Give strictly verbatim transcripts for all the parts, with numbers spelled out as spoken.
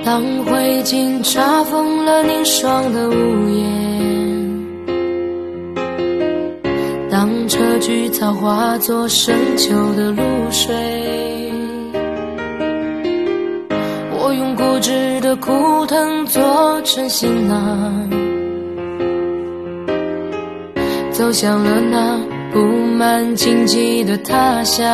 当灰烬查封了凝霜的屋檐，当车菊草化作深秋的露水，我用固执的枯藤做成行囊，走向了那布满荆棘的他乡。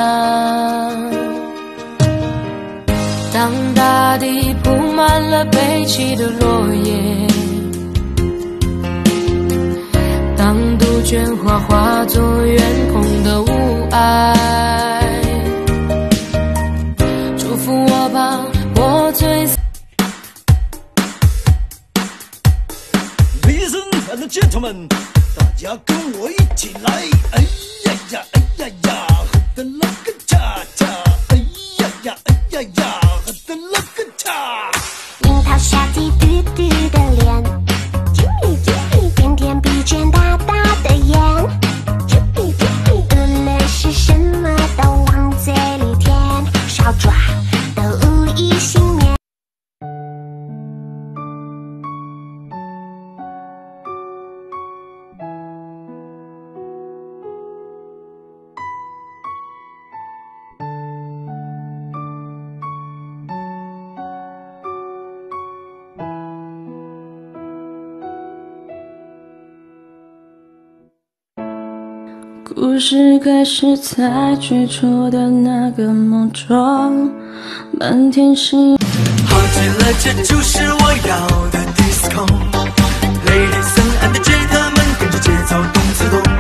当大地铺满了悲泣的落叶，当杜鹃花化作远空的雾霭，祝福我吧，我最 Ladies and gentlemen， 大家跟我一起来！哎呀呀，哎呀呀，喝的那个恰恰！哎呀呀，哎呀呀，喝的那个恰！ 樱桃小鸡嘟嘟的脸，甜甜鼻尖大大的眼，无论是什么都往嘴里填，少抓都无一幸免。 故事开始在最初的那个梦中，满天星。 好极了，这就是我要的 disco。Ladies and gentlemen， 跟着节奏动次动。